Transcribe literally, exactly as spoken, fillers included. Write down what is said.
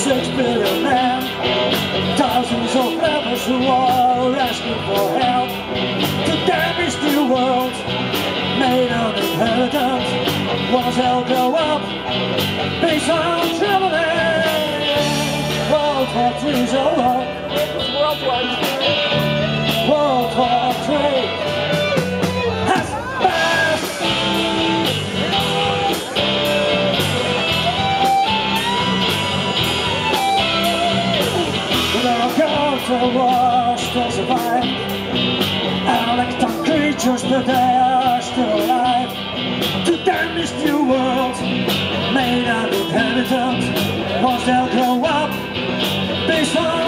six billion men, thousands of rebels who are asking for help to damage the world, made an inheritance. Once they'll grow up, based on traveling. World War Three's over. World War World War Three has passed. There are gods that were still survive, electron creatures, but they are still alive. To damage the world, made an inheritance. Once they'll grow up, based on